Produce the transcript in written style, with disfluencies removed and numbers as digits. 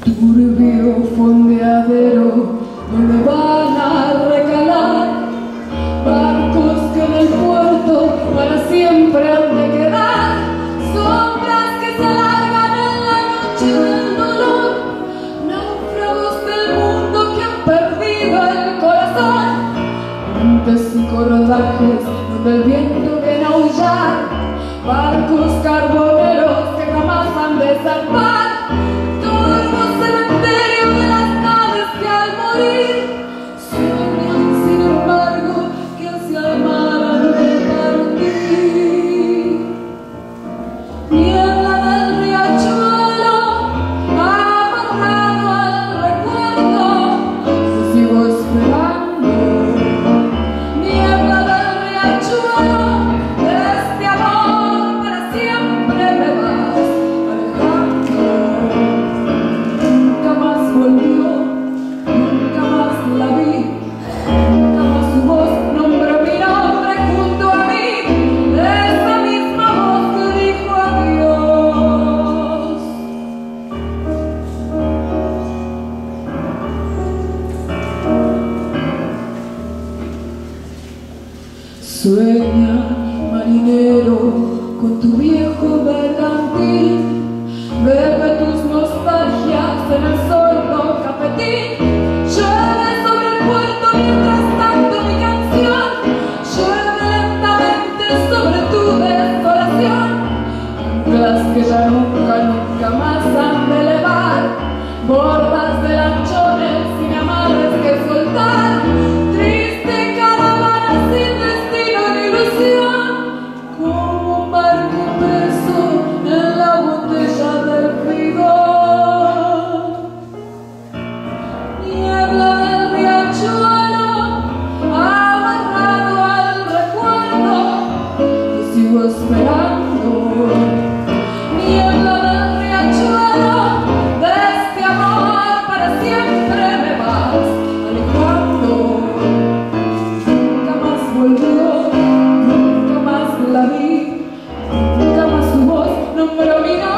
turbio fondeadero donde van a recalar barcos que en el puerto para siempre han de quedar, sombras que se alargan en la noche del dolor, náufragos del mundo que han perdido el corazón, montes y cordajes donde el viento viene a aullar, barcos carboneros que jamás han de zarpar, turbo cementerio de las naves que al morir sueñan sin embargo que hacia el mar han de partir. Niebla del riachuelo amarrado al recuerdo, te sigo esperando. Niebla del riachuelo, de este amor para siempre me vas alejando. Nunca más volvió, nunca más la vi, nunca más su voz nombró mi nombre junto a mí, esa misma voz que dijo adiós. Sueña, marinero, con tu viejo bergantín, bebe tus nostalgias en el sordo cafetín. Llueve sobre el puerto mientras tanto mi canción llueve lentamente sobre tu desolación, anclas que ya nunca, nunca más han de elevar, bordas de lanchones sin amarres que soltar, triste caravana sin destino ni ilusión, como un barco preso en la botella del bidón. Niebla del riachuelo amarrado al recuerdo, te sigo esperando. Niebla del riachuelo, de este amor para siempre me vas alejando. Nunca más volvió, nunca más la vi, nunca más su voz nombró mi nombre.